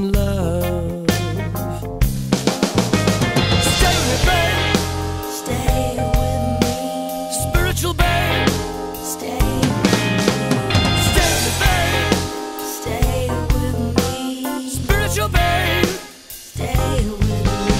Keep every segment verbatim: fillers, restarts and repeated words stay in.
than love. Stay with me, babe. Stay with me. Spiritual babe. Stay with me. Stay with me, babe. Stay with me. Spiritual babe. Stay with me.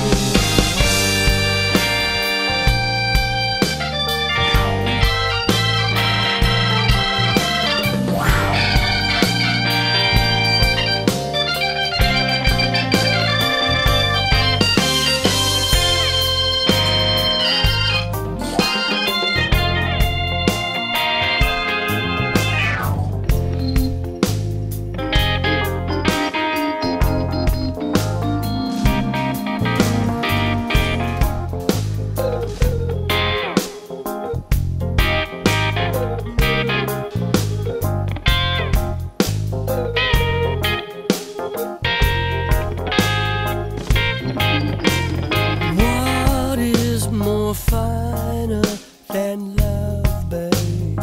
What is more finer than love, babe?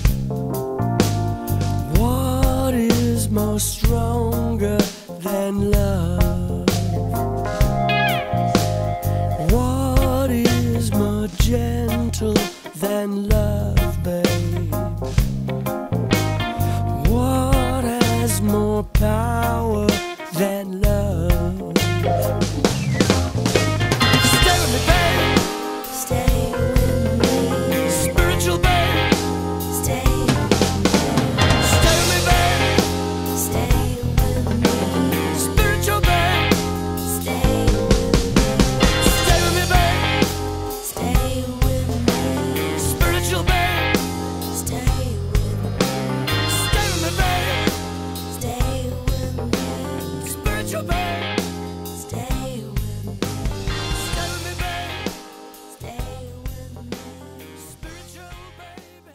What is more stronger than love? What is more gentle than love, babe? What has more power than love? Stay with me, babe. Stay with me. Spiritual babe. Stay with me. Stay with me, babe. Stay with me. Spiritual babe. Stay with me. Stay with me, babe. Stay with me. Spiritual babe. Stay with me. Stay with me, babe. Stay with me. Spiritual babe. Stay with me. Stay with me, babe. Stay with me. Spiritual baby.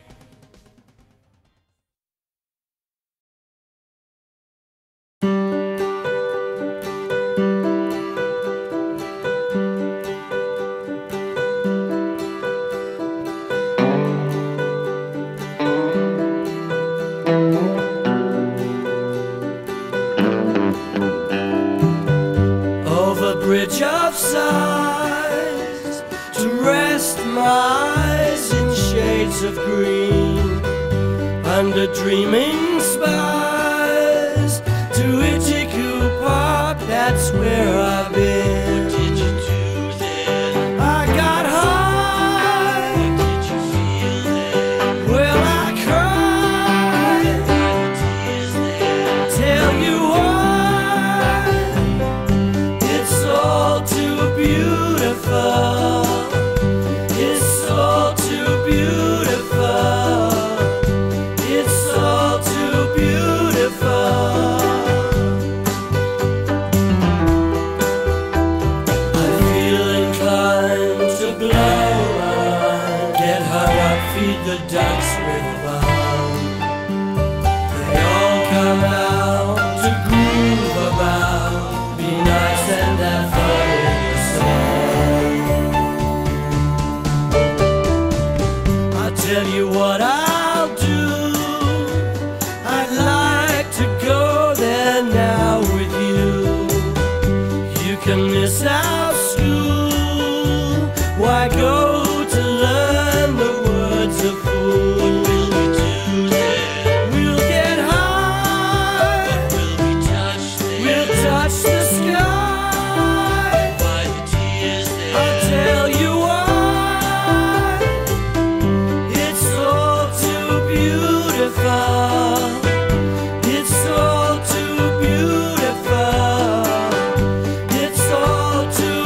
Over bridge of sighs to rest my eyes in shades of green, under dreaming skies to Itchycoo Park. That's where I've been. What did you do there? I got high. What did you feel there? Well, I cried. Why the tears there? Tell you why. It's all too beautiful. It's all too beautiful. It's all too beautiful. I feel inclined to blow my mind, get hung up, feed the ducks with fun. They all come out to groove about, be nice and have fun in the sun. I tell you what I'll do, I'd like to go there now with you. You can miss our school, why go to learn the words of fool? What will we do there? We'll get high. What will we touch there? We'll touch the sky. Why the tears there? I'll tell you why. It's all too beautiful. It's all too beautiful. It's all too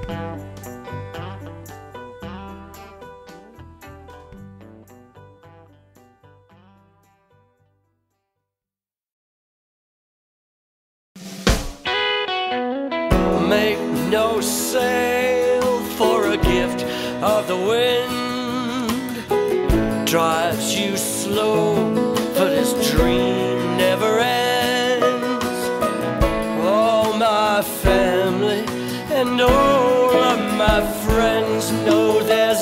Make no sail for a gift of the wind. Drives you slow, but his dream never ends. All my family and all of my friends know there's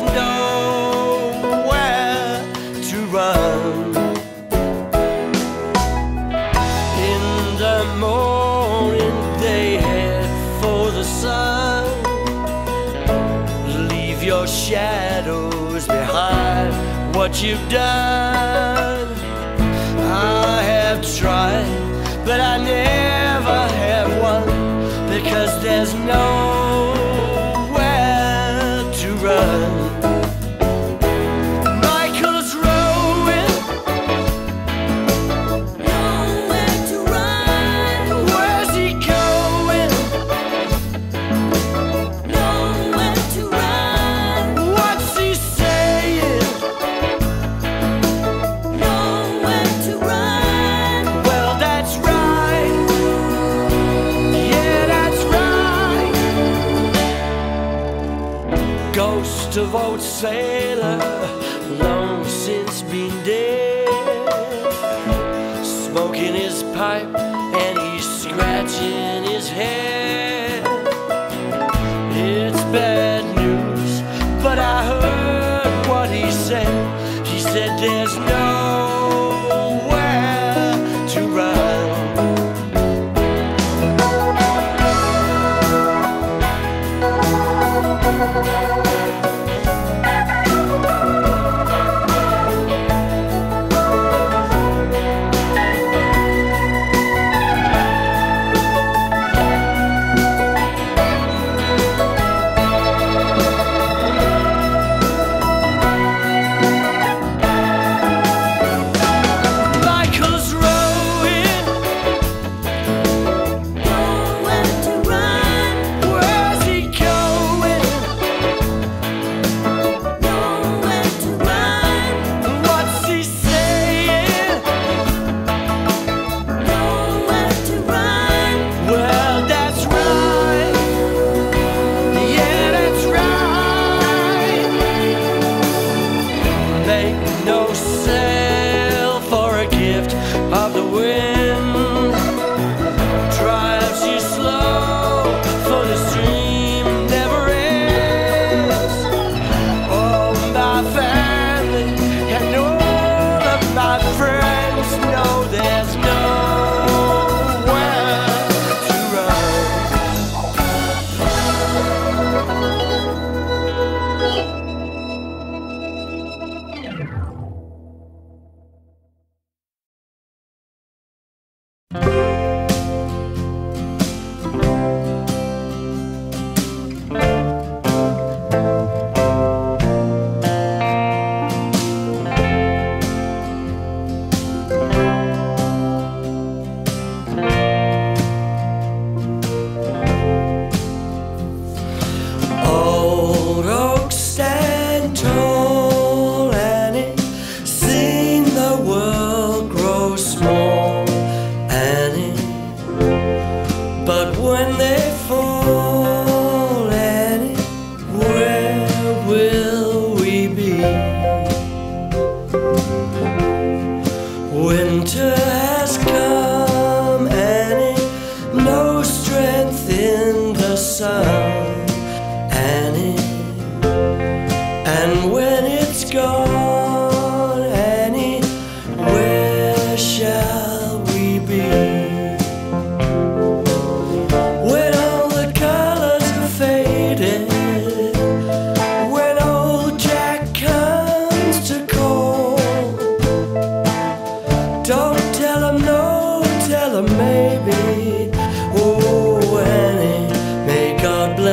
nowhere to run. In the morning they head for the sun. Leave your shadows behind what you've done. I have tried, but I never have won, because there's nowhere to run. Michael's rowing, Nowhere to run, where's he going? nowhere to run, What's he saying? nowhere to run. Well, that's right. Yeah, that's right. Ghost of old sailor, long since been dead, smoking his pipe and he's scratching his head. It's bad news, but I heard what he said. He said there's nowhere to run. Michael's rowing, Nowhere to run, where's he going? nowhere to run, What's he saying? nowhere to run. Well, that's right. Yeah, that's right. Make no sail for a gift of the wind. Drives you slow, for the stream never ends. All my family and all of my friends know there's nowhere to run. Old oaks stand tall, Annie, seen the world grow small, Annie. But when they fall, Annie, where will we be? Winter has come, Annie, no strength in the sun, Annie. And when it's gone, Annie, where shall we be? When all the colors are faded, when old Jack comes to call, don't tell him no, tell him maybe. Oh, Annie, may God bless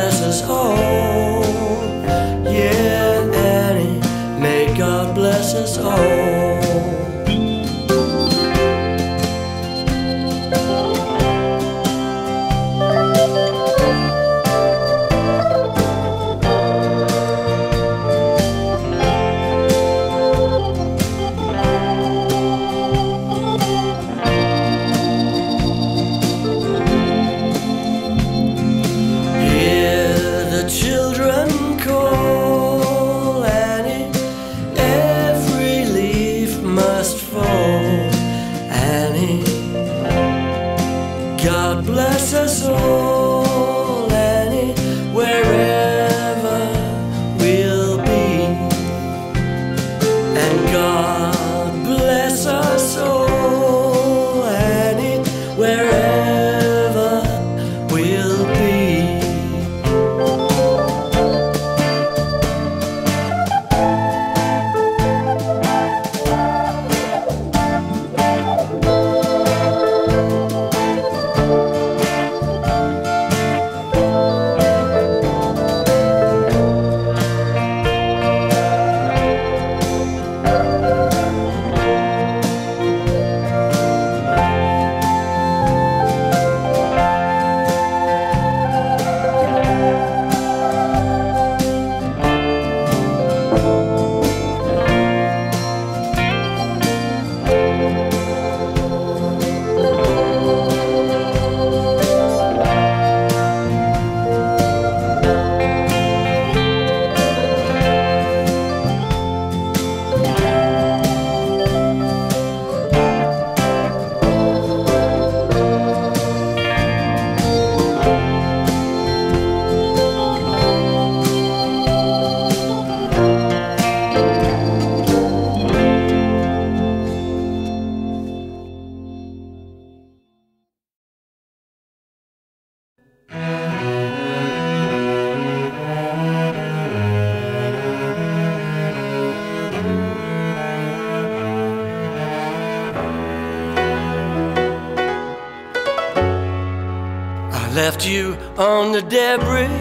left you on the debris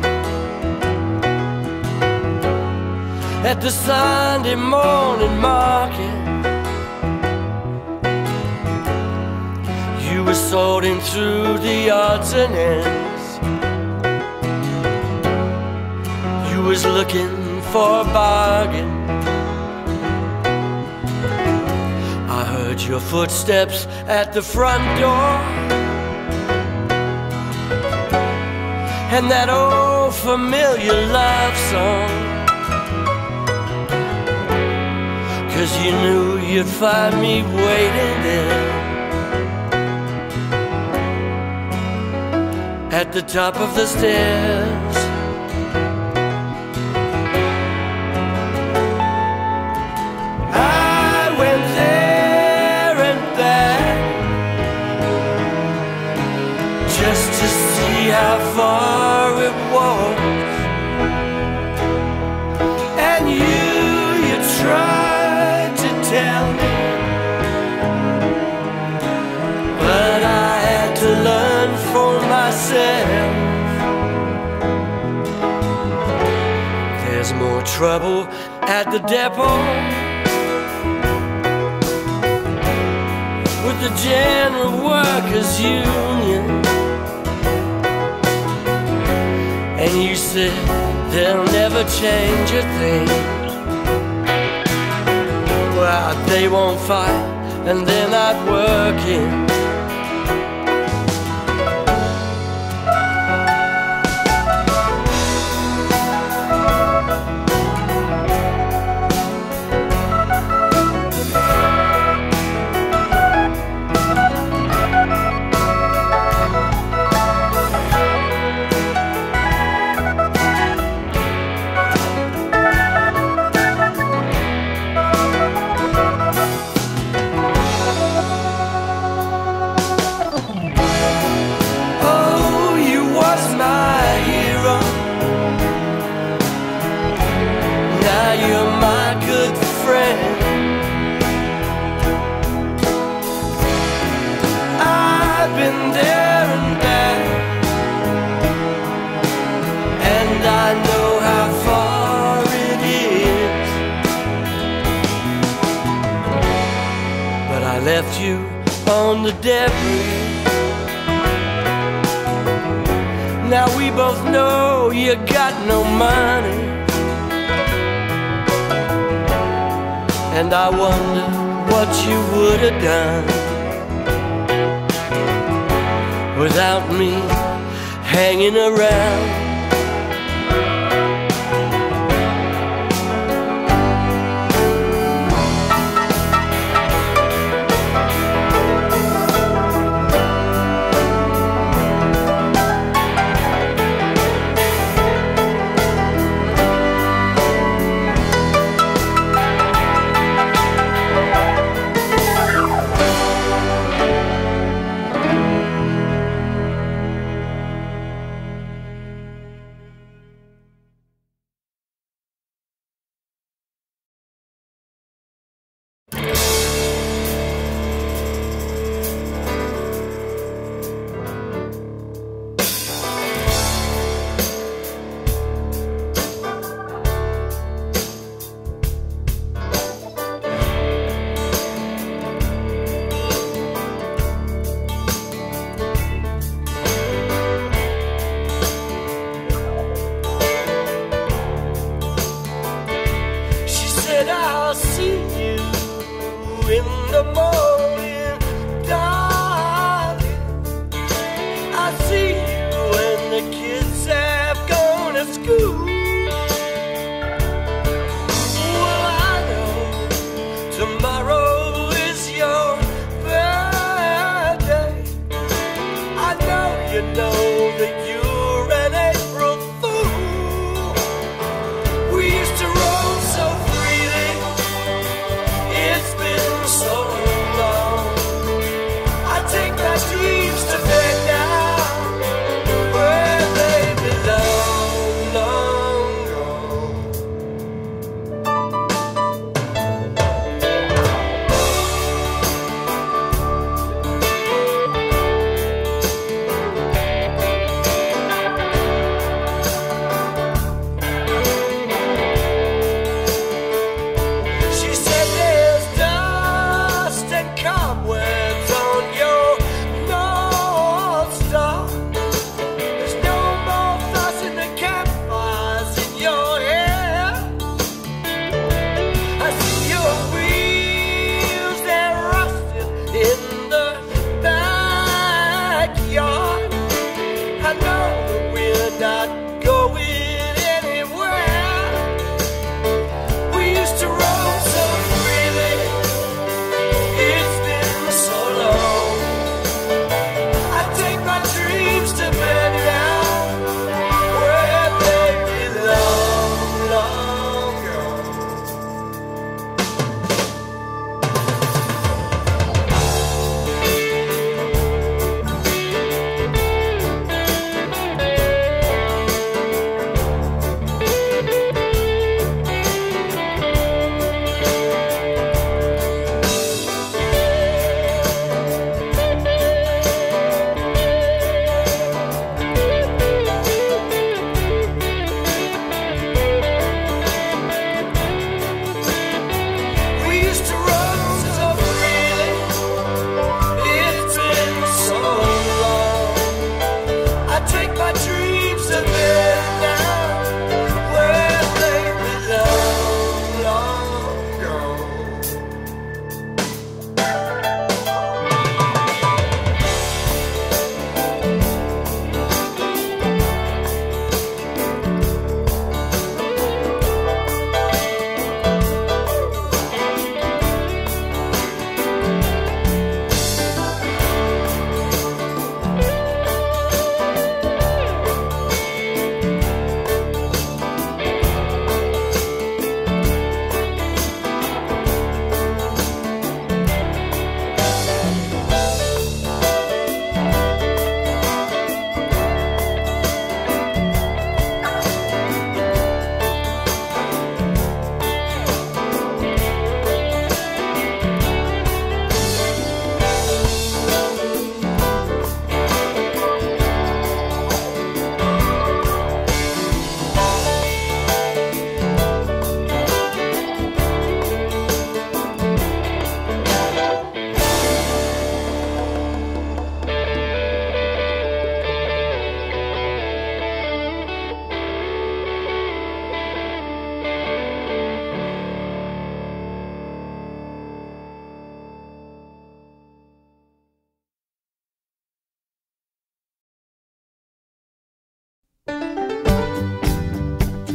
at the Sunday morning market. You were sorting through the odds and ends. You was looking for a bargain. I heard your footsteps at the front door, and that old familiar love song, 'cause you knew you'd find me waiting there at the top of the stairs. I went there and back just to see how far it was. And you, you tried to tell me, but I had to learn for myself. There's more trouble at the depot with the General Workers Union. And you said they'll never change a thing. Well, they won't fight and they're not working. Left you on the debris. Now we both know you got no money, and I wonder what you would have done without me hanging around. So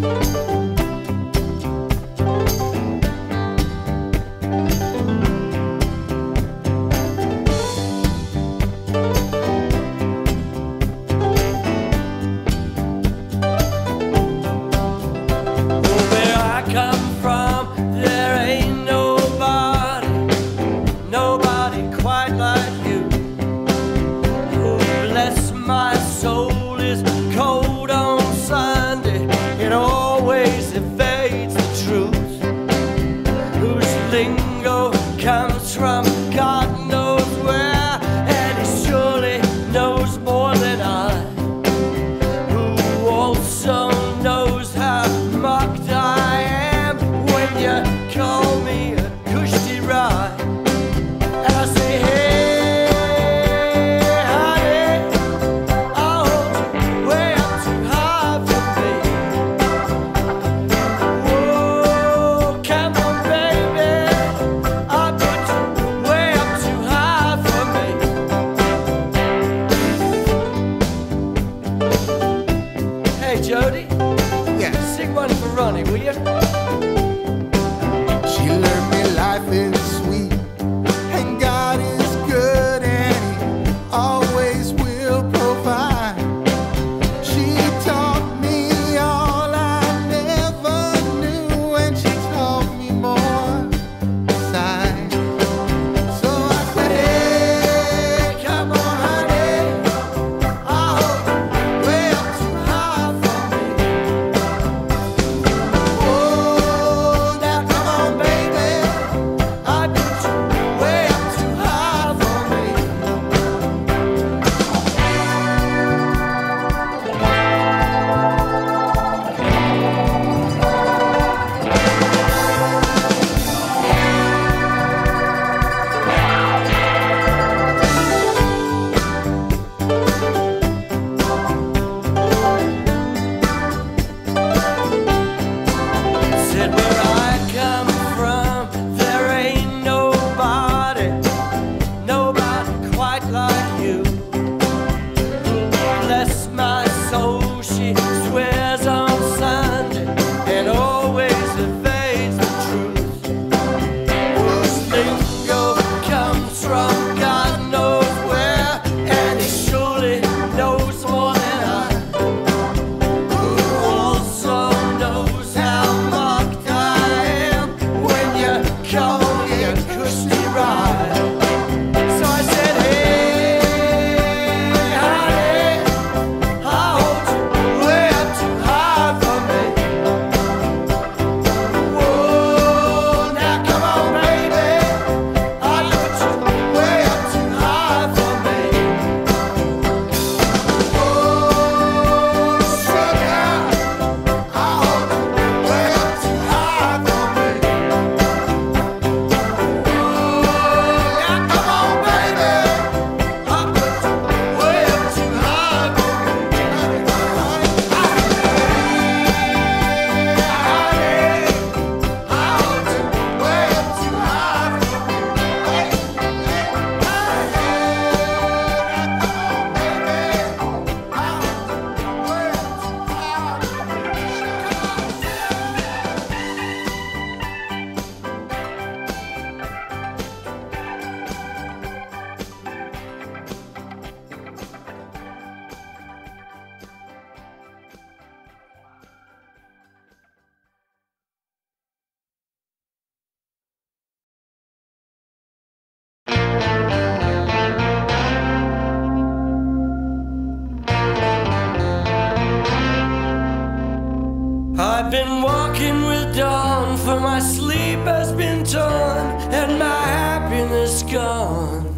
I've been walking with dawn, for my sleep has been torn and my happiness gone.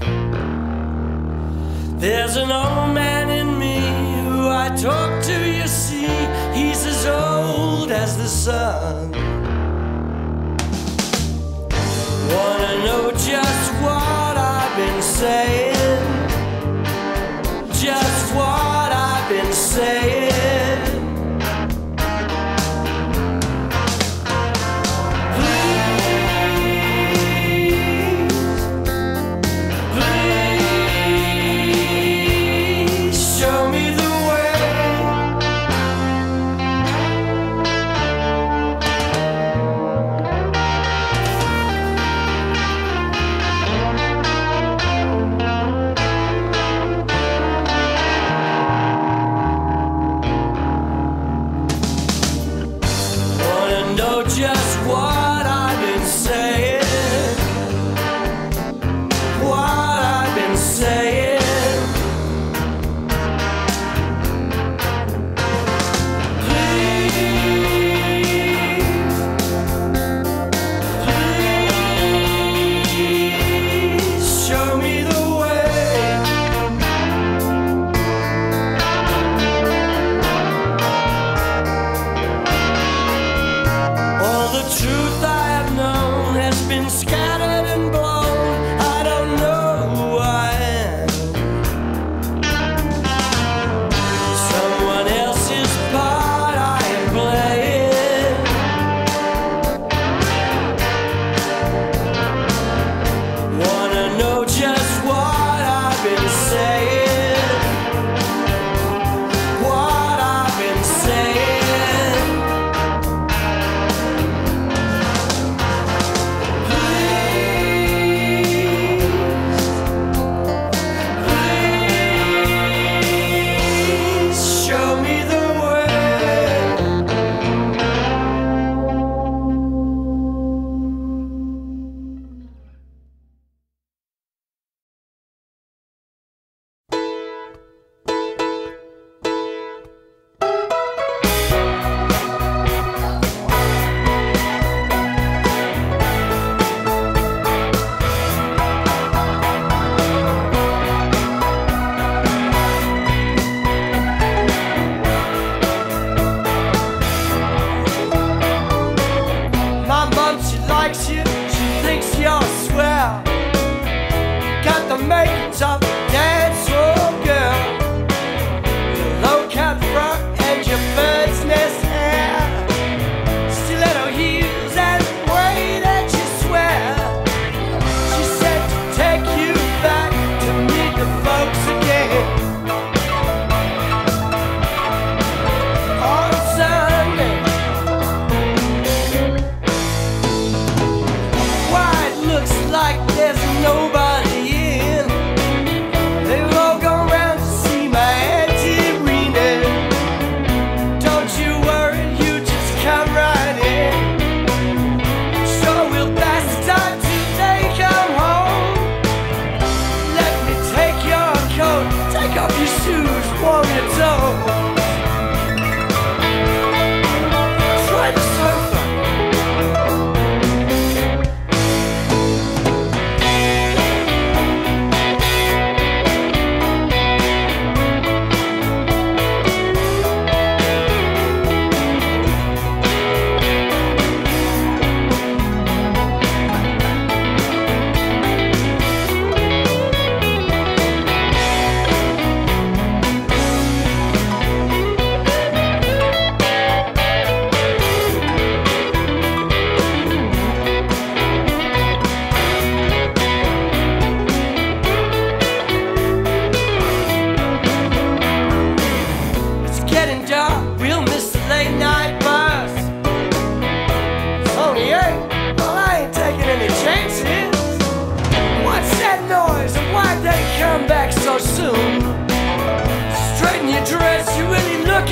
There's an old man in me who I talk to, you see, he's as old as the sun. Wanna know just what I've been saying, just what I've been saying.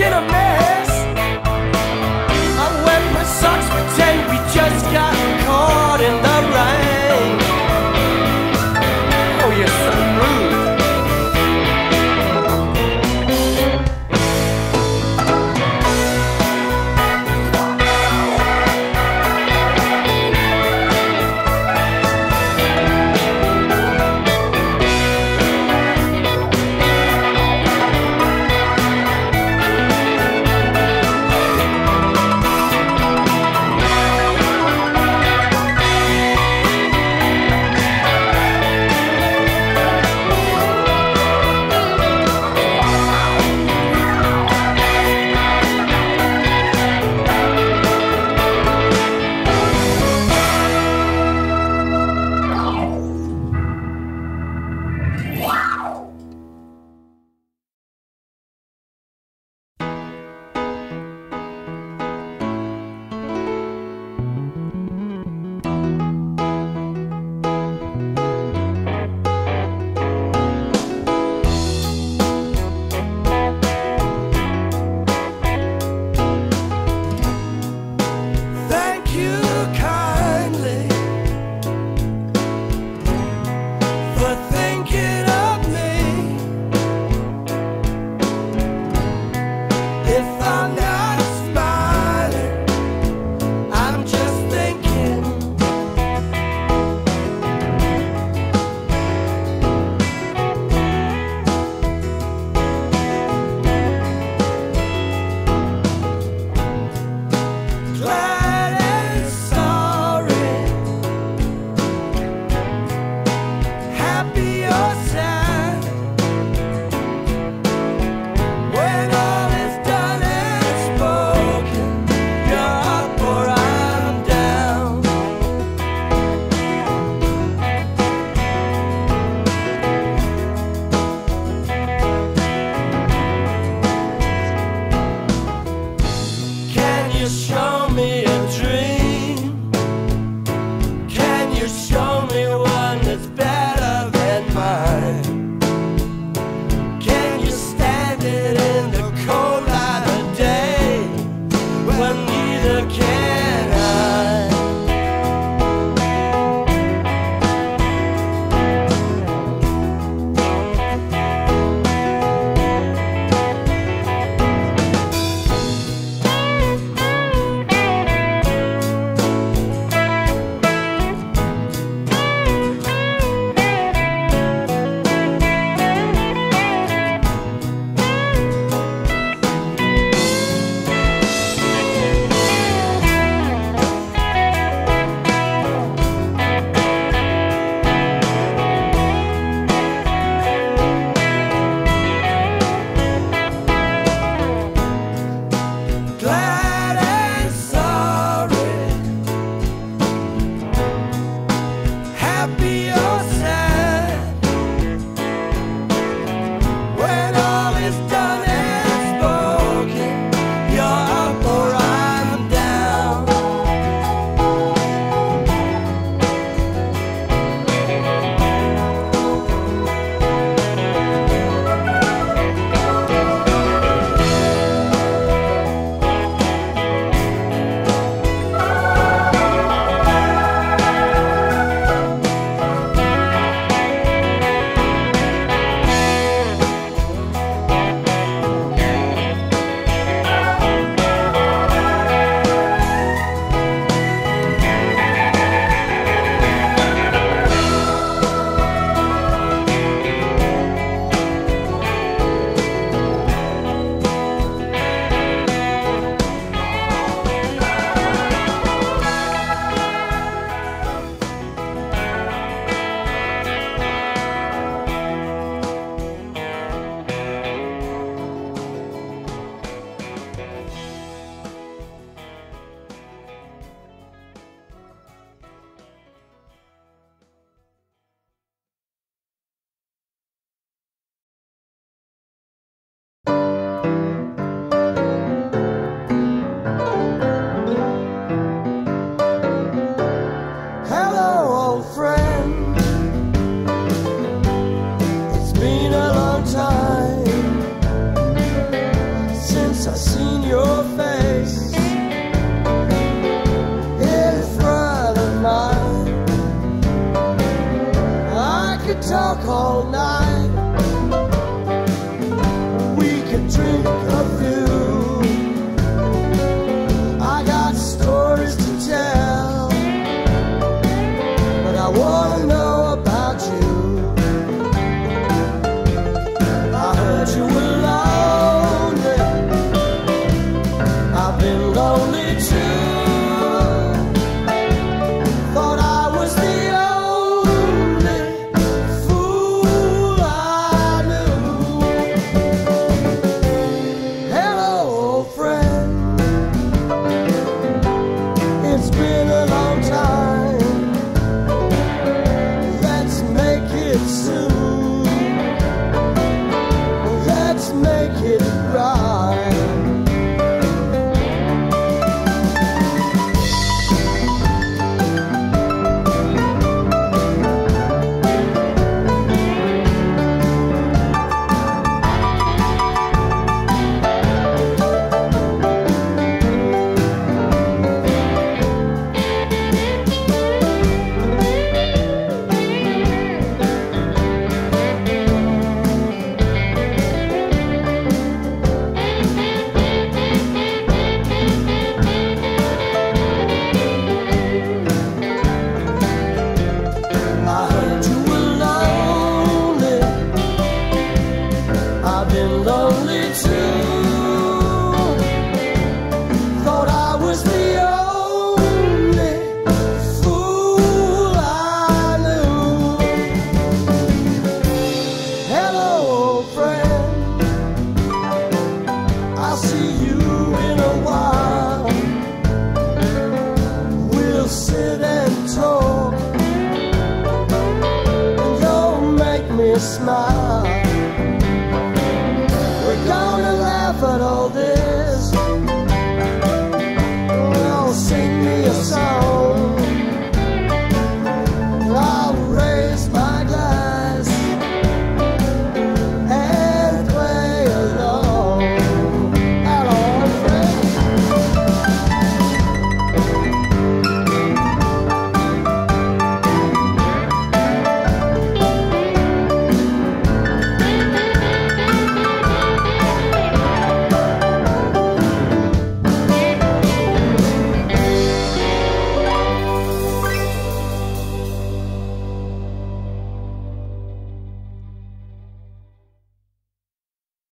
in a mess. I wet my socks, pretend we just got caught in the rain. Oh, you're so rude. lonely.